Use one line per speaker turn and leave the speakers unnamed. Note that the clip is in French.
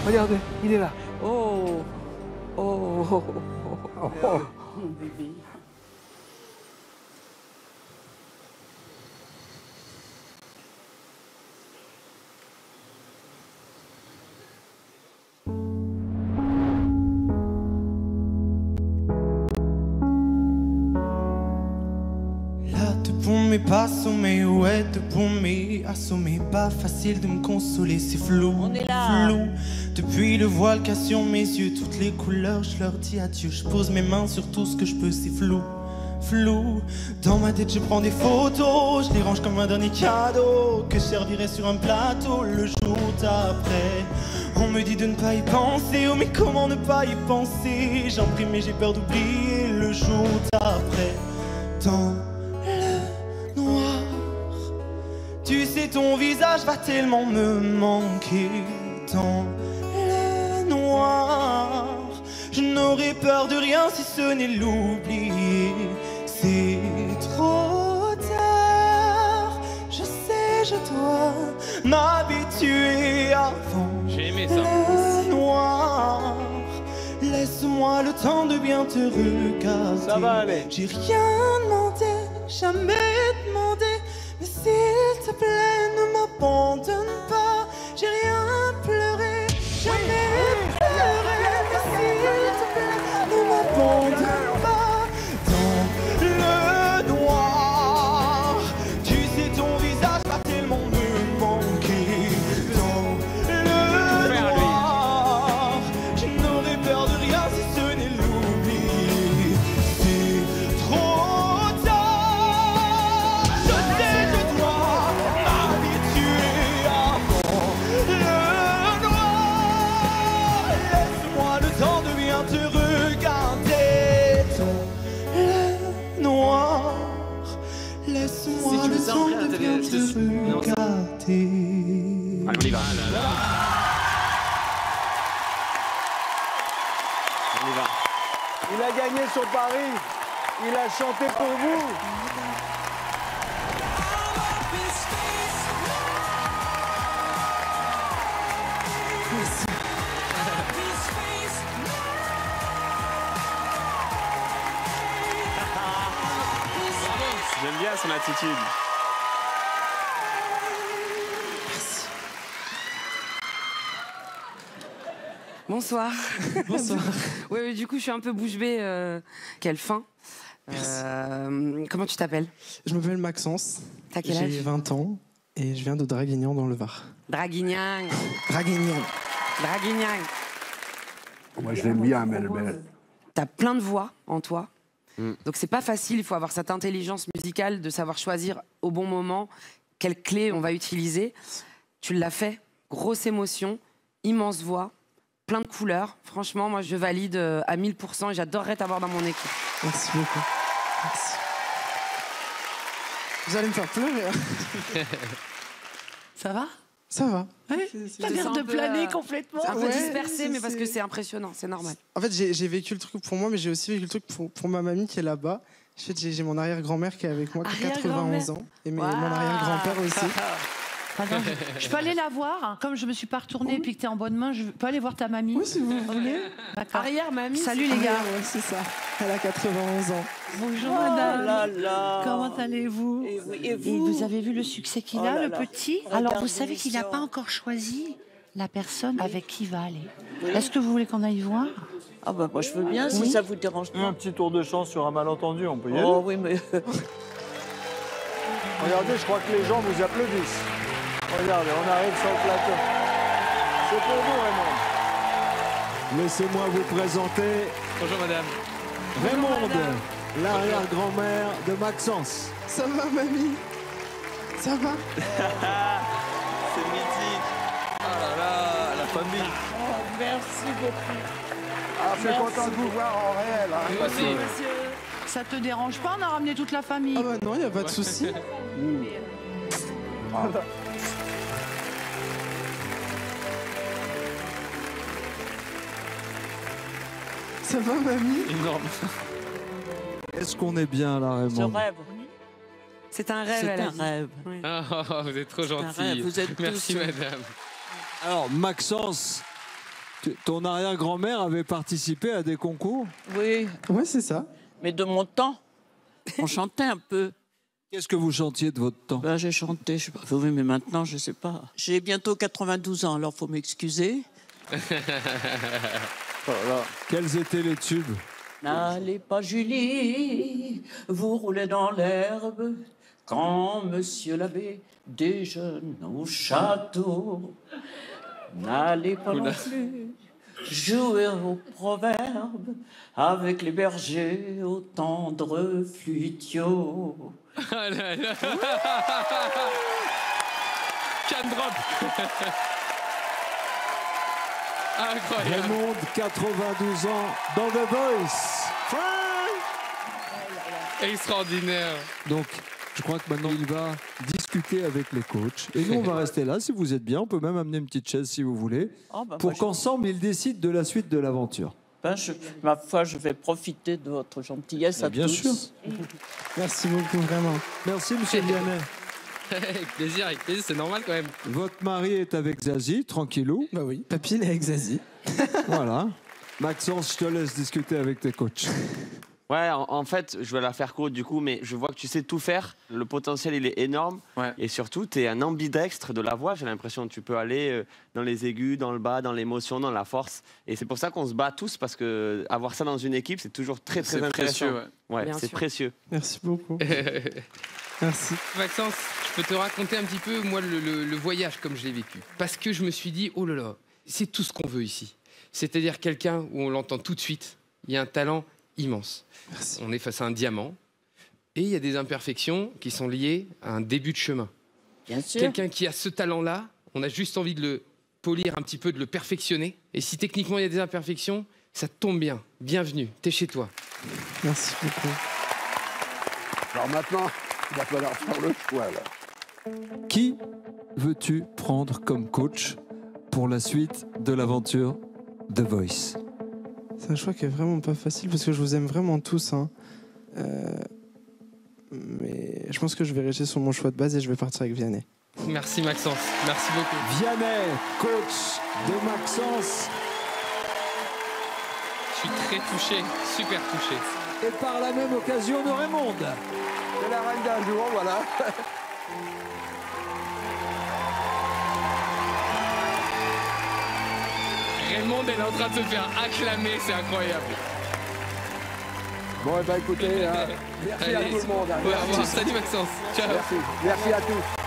Regardez, il est là.
Oh. Oh.
Oh.
Bébé.
Mais pas assommé, ouais, de paumé, assommé, pas facile de me consoler, c'est flou,
on est là.
Flou. Depuis le voile qu'a sur mes yeux, toutes les couleurs, je leur dis adieu, je pose mes mains sur tout ce que je peux, c'est flou, flou. Dans ma tête, je prends des photos, je les range comme un dernier cadeau que je servirai sur un plateau le jour d'après. On me dit de ne pas y penser, oh mais comment ne pas y penser? J'imprime mais j'ai peur d'oublier le jour d'après. Dans noir. Tu sais, ton visage va tellement me manquer dans le noir. Je n'aurais peur de rien si ce n'est l'oublier. C'est trop tard. Je sais, je dois m'habituer avant
J'ai aimé ça.
le noir. Laisse-moi le temps de bien te regarder.
Ça va aller.
J'ai rien demandé, jamais demandé. Mais s'il te plaît, ne m'abandonne pas. J'ai rien pleuré, jamais pleuré. Mais s'il te plaît, ne m'abandonne pas. Dans le noir, tu sais, ton visage va tellement me manquer. Dans le noir, je n'aurais peur de rien si ce n'est l'oubli. C'est trop tard. Je sais, je dois m'habituer avant le noir. Laisse-moi le temps de bien te regarder. Dans le noir, laisse-moi
Si tu
le
fais ça en
temps
vrai,
de bien
je te suis.
te
Non, ça-
regarder.
Allez, on y va. On y va.
Il a gagné son pari. Il a chanté pour vous.
J'aime bien son attitude.
Bonsoir.
Bonsoir.
Oui, du coup, je suis un peu bouche bée. Quelle fin. Comment tu t'appelles?
Je m'appelle Maxence.
T'as quel âge?
J'ai 20 ans et je viens de Draguignan dans le Var.
Draguignan.
Draguignan.
Draguignan.
Moi, je l'aime bien, mais elle est belle.
T'as plein de voix en toi. Donc c'est pas facile, il faut avoir cette intelligence musicale de savoir choisir au bon moment quelle clé on va utiliser. Tu l'as fait, grosse émotion, immense voix, plein de couleurs. Franchement, moi je valide à 1000% et j'adorerais t'avoir dans mon équipe.
Merci beaucoup. Merci. Vous allez me faire pleurer.
Ça va?
Ça va.
Ouais. T'as l'air de planer complètement.
C'est un peu
Ouais,
dispersé, mais parce que c'est impressionnant, c'est normal.
En fait, j'ai vécu le truc pour moi, mais j'ai aussi vécu le truc pour ma mamie qui est là-bas. En fait, j'ai mon arrière-grand-mère qui est avec moi, qui a 91 ans. Et mon arrière-grand-père aussi.
Pardon, je peux aller la voir. Comme je me suis pas retournée et puis que t'es en bonne main, je peux aller voir ta mamie.
Oui, si vous voulez.
D'accord.
Arrière, mamie.
Salut les gars.
Ouais, c'est ça. Elle a 91 ans.
Bonjour
Oh
madame. Comment allez-vous?
Et
vous avez vu le succès qu'il a, le petit? Alors vous savez qu'il n'a pas
encore
encore choisi la personne avec qui il va aller. Est-ce que vous voulez qu'on aille voir?
Ah bah moi je veux bien si ça vous dérange pas.
Un petit tour de chance sur un malentendu, on peut y aller.
Oh oui mais
Regardez, je crois que les gens vous applaudissent. Regardez, on arrive sur le plateau. C'est pour vous, Raymond. Laissez-moi vous présenter
Bonjour madame.
Raymond, l'arrière-grand-mère de Maxence.
Ça va, mamie? Ça va?
C'est mythique. Oh là là, la famille.
merci beaucoup.
Ah, je suis content de vous voir en réel. Hein.
Moi aussi.
Ça te dérange pas? On a ramené toute la famille.
Ah bah non, il n'y a pas de souci. Ça va, mamie?
Énorme.
Est-ce qu'on est bien là,
Je
Raymond?
rêve.
C'est un rêve,
C'est
elle a
un
dit.
rêve.
Oui.
Oh, vous êtes trop
un
gentil.
rêve, vous êtes
Merci
tous-
madame.
Alors, Maxence, Ton arrière-grand-mère avait participé à des concours?
Oui,
Ouais, c'est ça.
mais de mon temps, on chantait un peu.
Qu'est-ce que vous chantiez de votre temps?
Ben, j'ai chanté, je sais pas. Oui, mais maintenant, je sais pas. J'ai bientôt 92 ans, alors faut m'excuser.
Quels étaient les tubes?
N'allez pas, Julie, vous roulez dans l'herbe quand monsieur l'abbé déjeune au château. N'allez pas non plus jouer au proverbe avec les bergers aux tendres flutio.
Ah là là. Can drop. Incroyable.
Raymond, 92 ans, dans The Voice.
Extraordinaire.
Donc, je crois que maintenant, il va discuter avec les coachs. Et nous, on va rester là, si vous êtes bien. On peut même amener une petite chaise, si vous voulez,
Oh, ben,
pour
moi,
qu'ensemble, ils décident de la suite de l'aventure.
ma foi, je vais profiter de votre gentillesse à
Bien
tous.
sûr.
Merci beaucoup, vraiment.
Merci, monsieur Vianney.
Avec plaisir, c'est normal quand même.
Votre mari est avec Zazie, tranquillou.
Bah oui, papy, il est avec Zazie.
Voilà. Maxence, je te laisse discuter avec tes coachs.
Ouais, en fait, je vais la faire courte du coup, mais je vois que tu sais tout faire. Le potentiel, il est énorme. Ouais. Et surtout, tu es un ambidextre de la voix. J'ai l'impression que tu peux aller dans les aigus, dans le bas, dans l'émotion, dans la force. Et c'est pour ça qu'on se bat tous, parce que avoir ça dans une équipe, c'est toujours très, très intéressant.
Précieux,
ouais, c'est précieux.
Merci beaucoup. Merci.
Maxence, je peux te raconter un petit peu, moi, le voyage comme je l'ai vécu. Parce que je me suis dit, oh là là, c'est tout ce qu'on veut ici. C'est-à-dire quelqu'un où on l'entend tout de suite. Il y a un talent immense.
Merci.
On est face à un diamant. Et il y a des imperfections qui sont liées à un début de chemin.
Bien sûr.
Quelqu'un qui a ce talent-là, on a juste envie de le polir un petit peu, de le perfectionner. Et si techniquement il y a des imperfections, ça tombe bien. Bienvenue, t'es chez toi.
Merci beaucoup.
Alors maintenant, il va falloir faire le choix, là.
Qui veux-tu prendre comme coach pour la suite de l'aventure The Voice?
C'est un choix qui est vraiment pas facile parce que je vous aime vraiment tous. Hein. Mais je pense que je vais rester sur mon choix de base et je vais partir avec Vianney.
Merci Maxence, merci beaucoup.
Vianney, coach de Maxence.
Je suis très touché, super touché.
Et par la même occasion de Raymond.
C'est la reine d'un jour, voilà.
Raymond, elle est en train de se faire acclamer, c'est incroyable.
Bon, eh ben écoutez, merci
Allez,
à tout le monde. Hein.
au revoir. Salut Maxence. Ciao.
Merci à tous.